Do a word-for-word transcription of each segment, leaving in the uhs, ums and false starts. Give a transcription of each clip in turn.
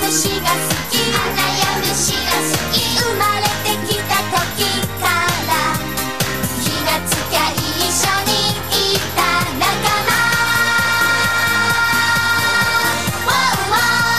虫が好き、花や虫が好き、生まれてきた時から気がつきゃ一緒にいた仲間。ウォーウォ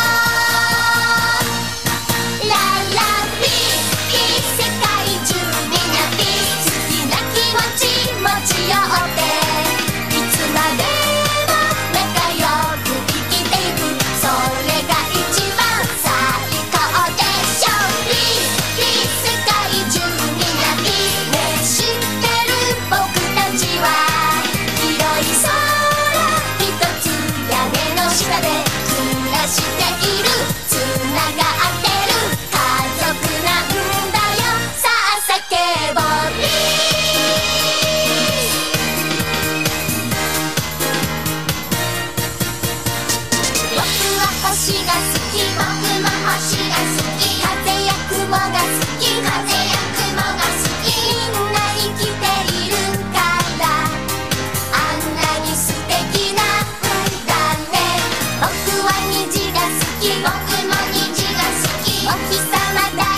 ーララピーピー、世界中みんなピー、好きな気持ち持ちよって、いつまでも仲良く生きていく、それが一番最高でしょ。ピーピー、世界中みんなピー、ねえ知ってる僕たちは広い空一つ屋根の下で暮らしている、つながってる家族なんだよ。さあ叫ぼうピー僕は星が好き、僕も星が好き、風や雲が好き、風や雲が好き、みんな生きているからあんなに素敵なんだね。僕は虹が好き、僕も虹が好き、お日様だ